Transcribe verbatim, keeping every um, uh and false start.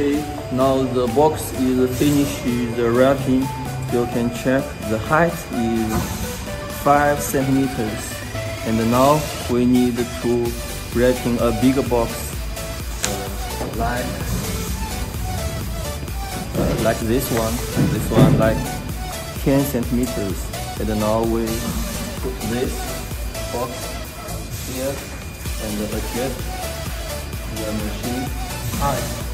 Okay, now the box is finished the wrapping. You can check the height is five centimeters. And now we need to wrapping a bigger box uh, like uh, like this one. This one like ten centimeters. And now we put this box here and adjust the machine height.